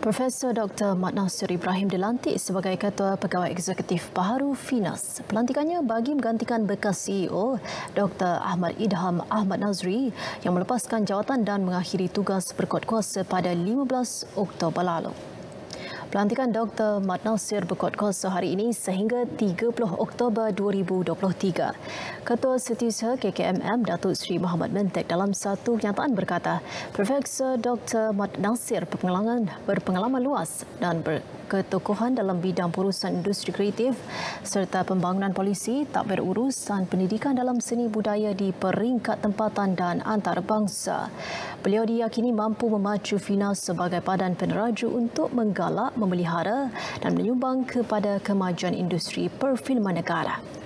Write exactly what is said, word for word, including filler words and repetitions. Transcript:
Profesor Doktor Mat Nasir Ibrahim dilantik sebagai Ketua Pegawai Eksekutif baharu Finas. Pelantikannya bagi menggantikan bekas C E O Doktor Ahmad Idham Ahmad Nazri yang melepaskan jawatan dan mengakhiri tugas berkuat kuasa pada lima belas Oktober lalu. Pelantikan Doktor Mat Nasir berkuat kuasa hari ini sehingga tiga puluh Oktober dua ribu dua puluh tiga. Ketua Setiausaha K K M M Datuk Seri Muhammad Mentek dalam satu kenyataan berkata, Profesor Doktor Mat Nasir berpengalaman, berpengalaman luas dan berketokohan dalam bidang perusahaan industri kreatif serta pembangunan polisi, takbir urusan pendidikan dalam seni budaya di peringkat tempatan dan antarabangsa. Beliau diyakini mampu memacu Finas sebagai padan peneraju untuk menggalak, memelihara dan menyumbang kepada kemajuan industri perfilman negara.